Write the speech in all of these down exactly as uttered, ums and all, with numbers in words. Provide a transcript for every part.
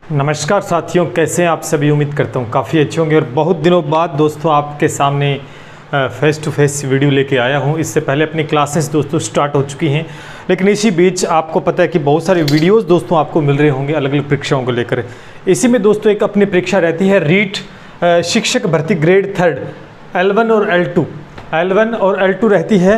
नमस्कार साथियों, कैसे हैं आप सभी। उम्मीद करता हूँ काफ़ी अच्छे होंगे। और बहुत दिनों बाद दोस्तों आपके सामने फेस टू फेस वीडियो लेके आया हूँ। इससे पहले अपनी क्लासेस दोस्तों स्टार्ट हो चुकी हैं, लेकिन इसी बीच आपको पता है कि बहुत सारे वीडियोस दोस्तों आपको मिल रहे होंगे अलग अलग परीक्षाओं को लेकर। इसी में दोस्तों एक अपनी परीक्षा रहती है रीट शिक्षक भर्ती ग्रेड थर्ड एल वन और एल टू एल वन और एल टू रहती है,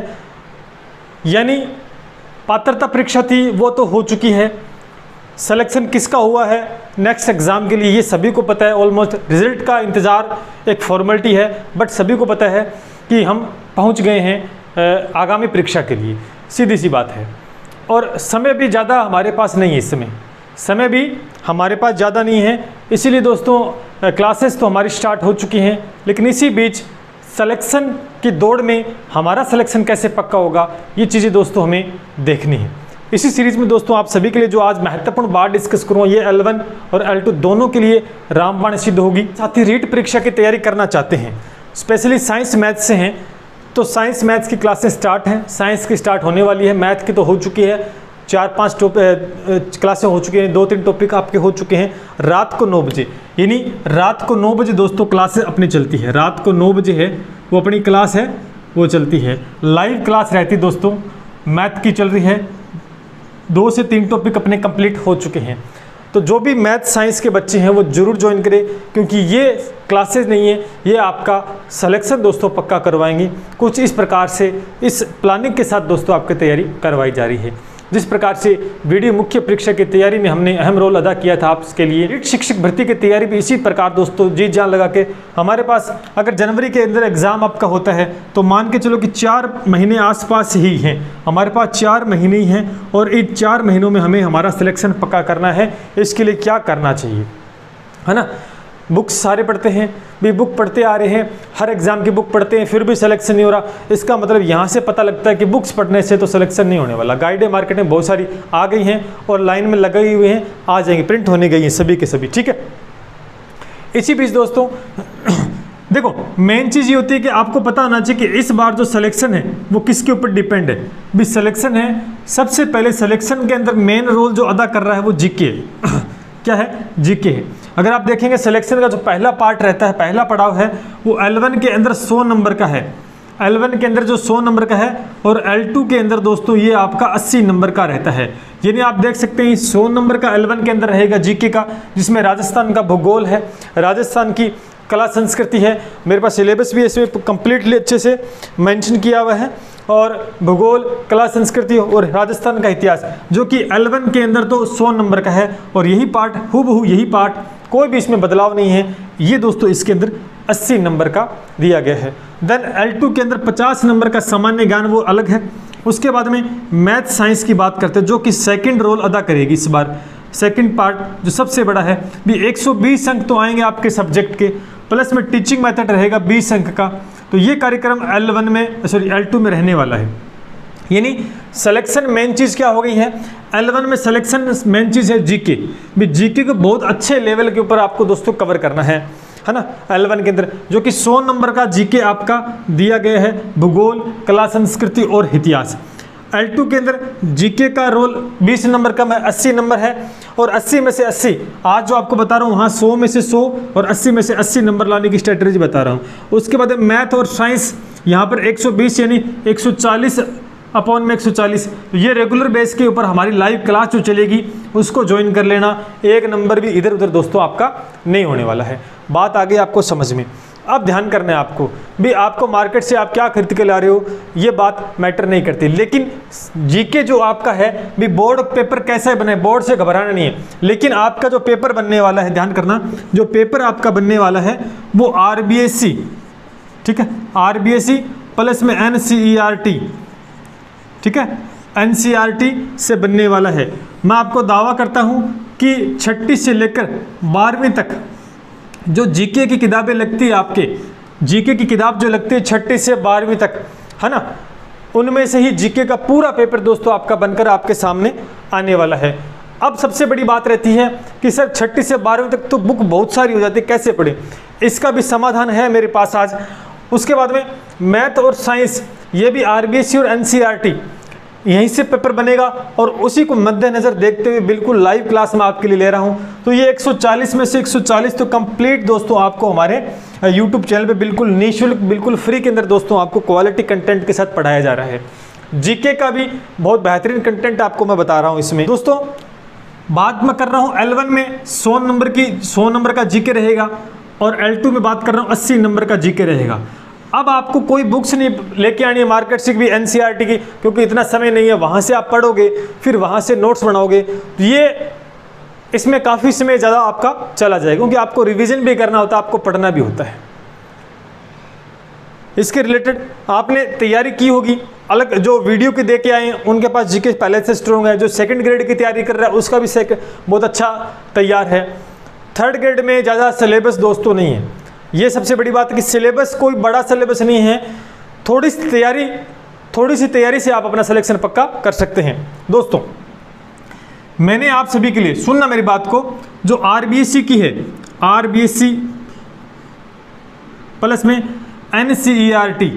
यानी पात्रता परीक्षा थी वो तो हो चुकी है। सिलेक्शन किसका हुआ है नेक्स्ट एग्ज़ाम के लिए ये सभी को पता है। ऑलमोस्ट रिज़ल्ट का इंतज़ार एक फॉर्मेलिटी है, बट सभी को पता है कि हम पहुंच गए हैं आगामी परीक्षा के लिए। सीधी सी बात है। और समय भी ज़्यादा हमारे पास नहीं है, इस समय समय भी हमारे पास ज़्यादा नहीं है। इसीलिए दोस्तों क्लासेस तो हमारी स्टार्ट हो चुकी हैं, लेकिन इसी बीच सिलेक्शन की दौड़ में हमारा सिलेक्शन कैसे पक्का होगा ये चीज़ें दोस्तों हमें देखनी है। इसी सीरीज़ में दोस्तों आप सभी के लिए जो आज महत्वपूर्ण बात डिस्कस करूँ ये एल वन और एल टू दोनों के लिए रामबाण सिद्ध होगी। साथ ही रीट परीक्षा की तैयारी करना चाहते हैं, स्पेशली साइंस मैथ से हैं, तो साइंस मैथ्स की क्लासेस स्टार्ट हैं। साइंस की स्टार्ट होने वाली है, मैथ की तो हो चुकी है, चार पाँच टॉपिक क्लासें हो चुकी हैं, दो तीन टॉपिक आपके हो चुके हैं। रात को नौ बजे यानी रात को नौ बजे दोस्तों क्लासेस अपनी चलती है। रात को नौ बजे है वो अपनी क्लास है वो चलती है, लाइव क्लास रहती दोस्तों। मैथ की चल रही है, दो से तीन टॉपिक अपने कंप्लीट हो चुके हैं। तो जो भी मैथ साइंस के बच्चे हैं वो ज़रूर ज्वाइन करें, क्योंकि ये क्लासेस नहीं है, ये आपका सिलेक्शन दोस्तों पक्का करवाएंगी। कुछ इस प्रकार से इस प्लानिंग के साथ दोस्तों आपकी तैयारी करवाई जा रही है। जिस प्रकार से वीडियो मुख्य परीक्षा की तैयारी में हमने अहम रोल अदा किया था आपके लिए, रीट शिक्षक भर्ती की तैयारी भी इसी प्रकार दोस्तों जी जान लगा के हमारे पास अगर जनवरी के अंदर एग्ज़ाम आपका होता है तो मान के चलो कि चार महीने आसपास ही हैं, हमारे पास चार महीने ही हैं। और इन चार महीनों में हमें हमारा सिलेक्शन पक्का करना है। इसके लिए क्या करना चाहिए, है ना। बुक्स सारे पढ़ते हैं भी, बुक पढ़ते आ रहे हैं, हर एग्ज़ाम की बुक पढ़ते हैं, फिर भी सिलेक्शन नहीं हो रहा। इसका मतलब यहाँ से पता लगता है कि बुक्स पढ़ने से तो सिलेक्शन नहीं होने वाला। गाइडें मार्केट में बहुत सारी आ गई हैं और लाइन में लगाई हुई हैं, आ जाएंगी, प्रिंट होने गई हैं सभी के सभी, ठीक है। इसी बीच दोस्तों देखो मेन चीज़ ये होती है कि आपको पता होना चाहिए कि इस बार जो सिलेक्शन है वो किसके ऊपर डिपेंड है। भी सिलेक्शन है, सबसे पहले सिलेक्शन के अंदर मेन रोल जो अदा कर रहा है वो जीके है। क्या है? जीके है। अगर आप देखेंगे सिलेक्शन का जो पहला पार्ट रहता है, पहला पड़ाव है वो एल वन के अंदर सौ नंबर का है। एल वन के अंदर जो सौ नंबर का है और एल टू के अंदर दोस्तों ये आपका अस्सी नंबर का रहता है। यानी आप देख सकते हैं सौ नंबर का एल वन के अंदर रहेगा जीके का, जिसमें राजस्थान का भूगोल है, राजस्थान की कला संस्कृति है। मेरे पास सिलेबस भी इसमें कंप्लीटली अच्छे से मेंशन किया हुआ है, और भूगोल, कला संस्कृति और राजस्थान का इतिहास, जो कि एल वन के अंदर तो सौ नंबर का है। और यही पार्ट हूबहू यही पार्ट, कोई भी इसमें बदलाव नहीं है, ये दोस्तों इसके अंदर अस्सी नंबर का दिया गया है। देन एल टू के अंदर पचास नंबर का सामान्य ज्ञान वो अलग है। उसके बाद में मैथ साइंस की बात करते हैं, जो कि सेकंड रोल अदा करेगी इस बार। सेकंड पार्ट जो सबसे बड़ा है भी एक सौ बीस अंक तो आएंगे आपके सब्जेक्ट के, प्लस में टीचिंग मेथड रहेगा बीस अंक का। तो ये कार्यक्रम एल वन में सॉरी एल टू में रहने वाला है। यानी सिलेक्शन मेन चीज़ क्या हो गई है, एल वन में सिलेक्शन मेन चीज़ है जीके। भी जीके को बहुत अच्छे लेवल के ऊपर आपको दोस्तों कवर करना है, है ना। एल वन के अंदर जो कि सौ नंबर का जीके आपका दिया गया है, भूगोल, कला संस्कृति और इतिहास। एल टू के अंदर जीके का रोल बीस नंबर का में अस्सी नंबर है, और अस्सी में से अस्सी आज जो आपको बता रहा हूँ वहाँ सौ में से सौ और अस्सी में से अस्सी नंबर लाने की स्ट्रेटजी बता रहा हूँ। उसके बाद मैथ और साइंस यहाँ पर एक सौ बीस यानी एक सौ चालीस अपॉन में एक सौ चालीस। ये रेगुलर बेस के ऊपर हमारी लाइव क्लास जो चलेगी उसको ज्वाइन कर लेना, एक नंबर भी इधर उधर दोस्तों आपका नहीं होने वाला है। बात आ गई आपको समझ में। अब ध्यान करना है आपको भी, आपको मार्केट से आप क्या खरीद के ला रहे हो ये बात मैटर नहीं करती, लेकिन जीके जो आपका है भी बोर्ड पेपर कैसा है बने, बोर्ड से घबराना नहीं है। लेकिन आपका जो पेपर बनने वाला है, ध्यान करना, जो पेपर आपका बनने वाला है वो आरबीएससी, ठीक है, आरबीएससी प्लस में एनसीईआरटी, ठीक है, एनसीईआरटी से बनने वाला है। मैं आपको दावा करता हूँ कि छठी से लेकर बारहवीं तक जो जीके की किताबें लगती है, आपके जीके की किताब जो लगती है छठी से बारहवीं तक, है ना, उनमें से ही जीके का पूरा पेपर दोस्तों आपका बनकर आपके सामने आने वाला है। अब सबसे बड़ी बात रहती है कि सर छठी से बारहवीं तक तो बुक बहुत सारी हो जाती है, कैसे पढ़ें, इसका भी समाधान है मेरे पास आज। उसके बाद में मैथ और साइंस, ये भी आरबीएससी और एनसीईआरटी, यहीं से पेपर बनेगा और उसी को मद्देनज़र देखते हुए बिल्कुल लाइव क्लास में आपके लिए ले रहा हूं। तो ये एक सौ चालीस में से एक सौ चालीस तो कंप्लीट दोस्तों आपको हमारे यूट्यूब चैनल पे बिल्कुल निःशुल्क, बिल्कुल फ्री के अंदर दोस्तों आपको क्वालिटी कंटेंट के साथ पढ़ाया जा रहा है। जीके का भी बहुत बेहतरीन कंटेंट आपको मैं बता रहा हूँ इसमें। दोस्तों बात मैं कर रहा हूँ एल वन में सौ नंबर की सौ नंबर का जीके रहेगा और एल टू में बात कर रहा हूँ अस्सी नंबर का जीके रहेगा। अब आपको कोई बुक्स नहीं लेके आनी है मार्केट से भी एनसीईआरटी की, क्योंकि इतना समय नहीं है। वहाँ से आप पढ़ोगे फिर वहाँ से नोट्स बनाओगे, तो ये इसमें काफ़ी समय ज़्यादा आपका चला जाएगा, क्योंकि आपको रिवीजन भी करना होता है, आपको पढ़ना भी होता है। इसके रिलेटेड आपने तैयारी की होगी, अलग जो वीडियो के दे के आए हैं उनके पास जीके पहले से स्ट्रॉन्ग है। जो सेकंड ग्रेड की तैयारी कर रहा है उसका भी सेक बहुत अच्छा तैयार है। थर्ड ग्रेड में ज़्यादा सिलेबस दोस्तों नहीं है, ये सबसे बड़ी बात है कि सिलेबस कोई बड़ा सिलेबस नहीं है। थोड़ी सी तैयारी थोड़ी सी तैयारी से आप अपना सिलेक्शन पक्का कर सकते हैं। दोस्तों मैंने आप सभी के लिए, सुनना मेरी बात को, जो आरबीएससी की है, आरबीएससी प्लस में एनसीईआरटी,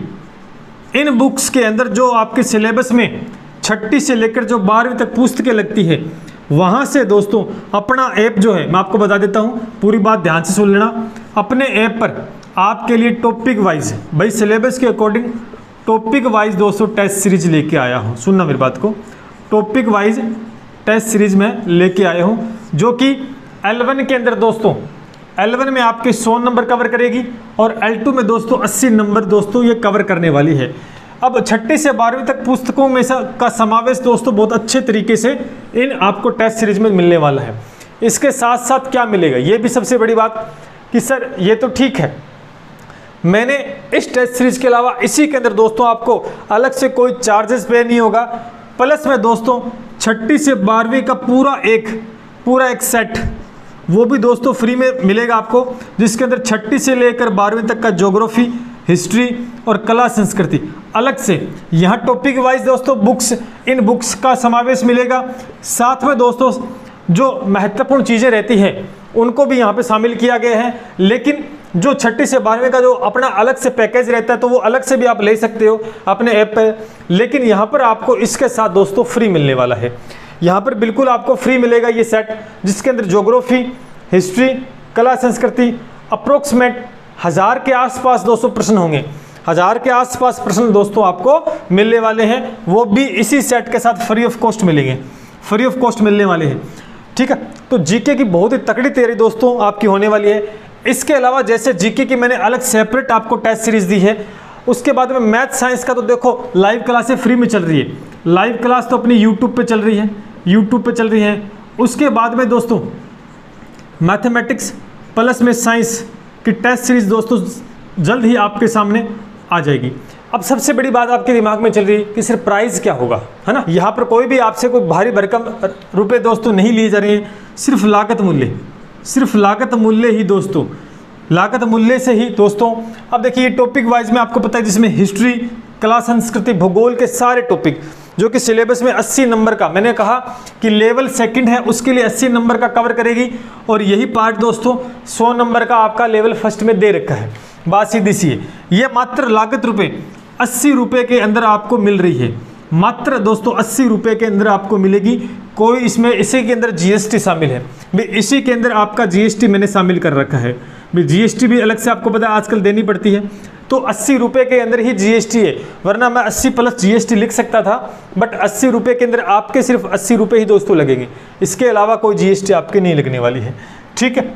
इन बुक्स के अंदर जो आपके सिलेबस में छठी से लेकर जो बारहवीं तक पुस्तकें लगती है, वहाँ से दोस्तों अपना ऐप जो है मैं आपको बता देता हूँ, पूरी बात ध्यान से सुन लेना। अपने ऐप पर आपके लिए टॉपिक वाइज, भाई सिलेबस के अकॉर्डिंग टॉपिक वाइज दोस्तों टेस्ट सीरीज लेके आया हूँ। सुनना मेरी बात को, टॉपिक वाइज टेस्ट सीरीज में लेके आया हूँ, जो कि एल वन के अंदर दोस्तों एल वन में आपके सौ नंबर कवर करेगी और एल टू में दोस्तों अस्सी नंबर दोस्तों ये कवर करने वाली है। अब छठी से बारहवीं तक पुस्तकों में का समावेश दोस्तों बहुत अच्छे तरीके से इन आपको टेस्ट सीरीज में मिलने वाला है। इसके साथ साथ क्या मिलेगा, ये भी सबसे बड़ी बात कि सर ये तो ठीक है, मैंने इस टेस्ट सीरीज के अलावा इसी के अंदर दोस्तों आपको अलग से कोई चार्जेस पे नहीं होगा। प्लस में दोस्तों छठी से बारहवीं का पूरा एक पूरा एक सेट वो भी दोस्तों फ्री में मिलेगा आपको, जिसके अंदर छठी से लेकर बारहवीं तक का ज्योग्राफी, हिस्ट्री और कला संस्कृति अलग से यहाँ टॉपिक वाइज दोस्तों बुक्स, इन बुक्स का समावेश मिलेगा। साथ में दोस्तों जो महत्वपूर्ण चीज़ें रहती हैं उनको भी यहाँ पे शामिल किया गया है। लेकिन जो छठी से बारहवीं का जो अपना अलग से पैकेज रहता है तो वो अलग से भी आप ले सकते हो अपने ऐप पर, लेकिन यहाँ पर आपको इसके साथ दोस्तों फ्री मिलने वाला है। यहाँ पर बिल्कुल आपको फ्री मिलेगा ये सेट, जिसके अंदर ज्योग्राफी, हिस्ट्री, कला संस्कृति अप्रोक्सीमेट हज़ार के आसपास दोस्तों प्रश्न होंगे। हज़ार के आसपास प्रश्न दोस्तों आपको मिलने वाले हैं, वो भी इसी सेट के साथ फ्री ऑफ कॉस्ट मिलेंगे, फ्री ऑफ कॉस्ट मिलने वाले हैं। ठीक है, तो जीके की बहुत ही तकड़ी तैयारी दोस्तों आपकी होने वाली है। इसके अलावा जैसे जीके की मैंने अलग सेपरेट आपको टेस्ट सीरीज दी है, उसके बाद में मैथ साइंस का तो देखो लाइव क्लासें फ्री में चल रही है। लाइव क्लास तो अपनी यूट्यूब पे चल रही है, यूट्यूब पे चल रही है। उसके बाद में दोस्तों मैथमेटिक्स प्लस में साइंस की टेस्ट सीरीज दोस्तों जल्द ही आपके सामने आ जाएगी। अब सबसे बड़ी बात आपके दिमाग में चल रही है कि सिर्फ प्राइस क्या होगा, है ना। यहाँ पर कोई भी आपसे कोई भारी भरकम रुपए दोस्तों नहीं लिए जा रहे हैं, सिर्फ लागत मूल्य, सिर्फ लागत मूल्य ही दोस्तों, लागत मूल्य से ही दोस्तों। अब देखिए टॉपिक वाइज में आपको पता है, जिसमें हिस्ट्री, कला संस्कृति, भूगोल के सारे टॉपिक जो कि सिलेबस में अस्सी नंबर का, मैंने कहा कि लेवल सेकंड है उसके लिए अस्सी नंबर का कवर करेगी, और यही पार्ट दोस्तों सौ नंबर का आपका लेवल फर्स्ट में दे रखा है। बात सीधी सी है, ये मात्र लागत रुपए अस्सी रुपये के अंदर आपको मिल रही है, मात्र दोस्तों अस्सी रुपये के अंदर आपको मिलेगी। कोई इसमें इसी के अंदर जीएसटी शामिल है, भी इसी के अंदर आपका जीएसटी मैंने शामिल कर रखा है। भी जीएसटी भी अलग से आपको पता है आजकल देनी पड़ती है, तो अस्सी रुपये के अंदर ही जीएसटी है, वरना मैं अस्सी प्लस जीएसटी लिख सकता था, बट अस्सी रुपये के अंदर आपके सिर्फ अस्सी रुपये ही दोस्तों लगेंगे, इसके अलावा कोई जीएसटी आपके नहीं लगने वाली है। ठीक है,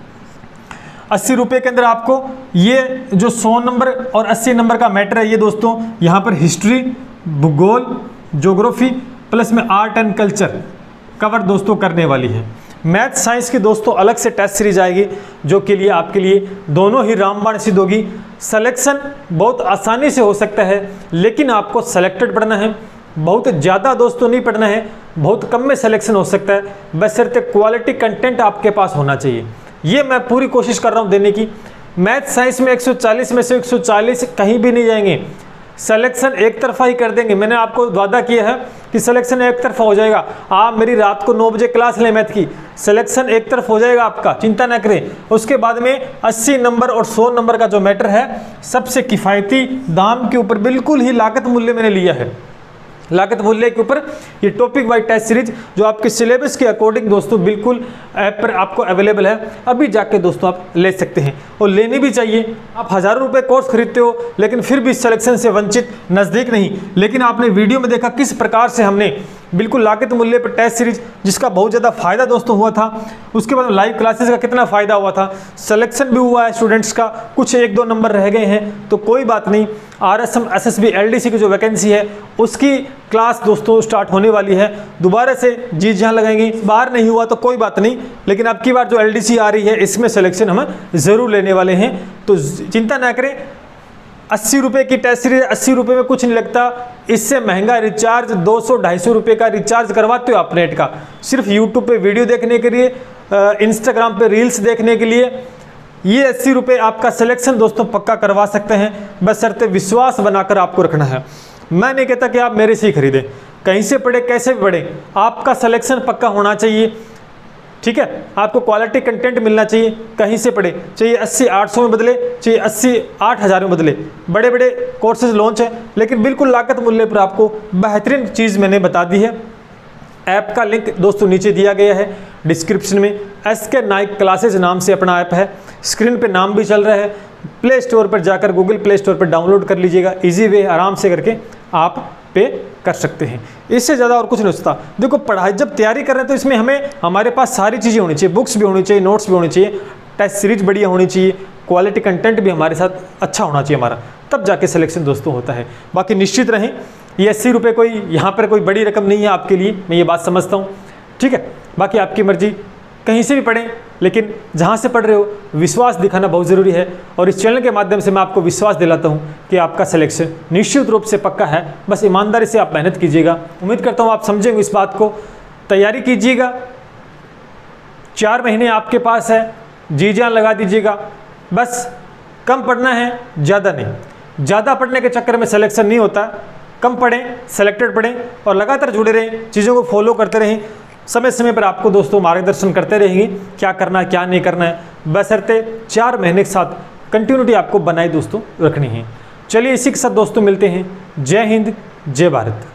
अस्सी रुपये के अंदर आपको ये जो सौ नंबर और अस्सी नंबर का मैटर है, ये दोस्तों यहाँ पर हिस्ट्री, भूगोल, ज्योग्राफी प्लस में आर्ट एंड कल्चर कवर दोस्तों करने वाली है। मैथ साइंस की दोस्तों अलग से टेस्ट सीरीज आएगी, जो के लिए आपके लिए दोनों ही रामबाण सिद्ध होगी। सिलेक्शन बहुत आसानी से हो सकता है, लेकिन आपको सेलेक्टेड पढ़ना है, बहुत ज़्यादा दोस्तों नहीं पढ़ना है, बहुत कम में सिलेक्शन हो सकता है, बशर्ते क्वालिटी कंटेंट आपके पास होना चाहिए। ये मैं पूरी कोशिश कर रहा हूँ देने की। मैथ साइंस में एक सौ चालीस में से एक सौ चालीस कहीं भी नहीं जाएंगे, सिलेक्शन एक तरफा ही कर देंगे। मैंने आपको वादा किया है कि सिलेक्शन एक तरफा हो जाएगा। आप मेरी रात को नौ बजे क्लास लें मैथ की, सिलेक्शन एक तरफ हो जाएगा आपका, चिंता ना करें। उसके बाद में अस्सी नंबर और सौ नंबर का जो मैटर है, सबसे किफ़ायती दाम के ऊपर बिल्कुल ही लागत मूल्य मैंने लिया है, लागत मूल्य के ऊपर ये टॉपिक वाइज टेस्ट सीरीज जो आपके सिलेबस के अकॉर्डिंग दोस्तों बिल्कुल ऐप पर आपको अवेलेबल है। अभी जाके दोस्तों आप ले सकते हैं और लेनी भी चाहिए। आप हज़ारों रुपए कोर्स खरीदते हो लेकिन फिर भी सिलेक्शन से वंचित, नज़दीक नहीं, लेकिन आपने वीडियो में देखा किस प्रकार से हमने बिल्कुल लागत मूल्य पर टेस्ट सीरीज जिसका बहुत ज़्यादा फायदा दोस्तों हुआ था, उसके बाद लाइव क्लासेस का कितना फ़ायदा हुआ था, सिलेक्शन भी हुआ है स्टूडेंट्स का, कुछ एक दो नंबर रह गए हैं तो कोई बात नहीं। R S M S S B L D C की जो वैकेंसी है उसकी क्लास दोस्तों स्टार्ट होने वाली है, दोबारा से जी जहाँ लगाएंगे। बाहर नहीं हुआ तो कोई बात नहीं, लेकिन अब की बार जो एल डी सी आ रही है इसमें सिलेक्शन हम ज़रूर लेने वाले हैं, तो चिंता ना करें। अस्सी रुपये की टेस्ट सीरीज, अस्सी रुपये में कुछ नहीं लगता। इससे महंगा रिचार्ज दो सौ ढाई सौ रुपये का रिचार्ज करवाते हो आप नेट का, सिर्फ यूट्यूब पे वीडियो देखने के लिए, इंस्टाग्राम पे रील्स देखने के लिए। ये अस्सी रुपये आपका सिलेक्शन दोस्तों पक्का करवा सकते हैं, बशर्ते विश्वास बनाकर आपको रखना है। मैं नहीं कहता कि आप मेरे से ही खरीदें, कहीं से पढ़े कैसे भी पढ़े, आपका सिलेक्शन पक्का होना चाहिए, ठीक है। आपको क्वालिटी कंटेंट मिलना चाहिए, कहीं से पढ़े, चाहिए अस्सी आठ सौ में बदले, चाहिए अस्सी आठ हज़ार में बदले। बड़े बड़े कोर्सेज लॉन्च हैं लेकिन बिल्कुल लागत मूल्य पर आपको बेहतरीन चीज़ मैंने बता दी है। ऐप का लिंक दोस्तों नीचे दिया गया है डिस्क्रिप्शन में। एस के नाइक क्लासेज नाम से अपना ऐप है, स्क्रीन पे नाम भी चल रहा है। प्ले स्टोर पर जाकर गूगल प्ले स्टोर पर डाउनलोड कर लीजिएगा, इजी वे आराम से करके आप पे कर सकते हैं। इससे ज़्यादा और कुछ नहीं होता। देखो पढ़ाई जब तैयारी कर रहे हैं तो इसमें हमें हमारे पास सारी चीज़ें होनी चाहिए, बुक्स भी होनी चाहिए, नोट्स भी होनी चाहिए, टेस्ट सीरीज बढ़िया होनी चाहिए, क्वालिटी कंटेंट भी हमारे साथ अच्छा होना चाहिए हमारा, तब जाके सिलेक्शन दोस्तों होता है। बाकी निश्चित रहें, ये अस्सी रुपये कोई यहाँ पर कोई बड़ी रकम नहीं है आपके लिए, मैं ये बात समझता हूँ, ठीक है। बाकी आपकी मर्जी, कहीं से भी पढ़ें लेकिन जहाँ से पढ़ रहे हो विश्वास दिखाना बहुत ज़रूरी है। और इस चैनल के माध्यम से मैं आपको विश्वास दिलाता हूँ कि आपका सिलेक्शन निश्चित रूप से पक्का है, बस ईमानदारी से आप मेहनत कीजिएगा। उम्मीद करता हूँ आप समझेंगे इस बात को, तैयारी कीजिएगा। चार महीने आपके पास है, जी जान लगा दीजिएगा। बस कम पढ़ना है, ज़्यादा नहीं। ज़्यादा पढ़ने के चक्कर में सिलेक्शन नहीं होता, कम पढ़ें, सेलेक्टेड पढ़ें और लगातार जुड़े रहें, चीज़ों को फॉलो करते रहें। समय समय पर आपको दोस्तों मार्गदर्शन करते रहेंगे क्या करना है क्या नहीं करना है, बशर्ते चार महीने के साथ कंटिन्यूटी आपको बनाए दोस्तों रखनी है। चलिए इसी के साथ दोस्तों मिलते हैं। जय हिंद, जय भारत।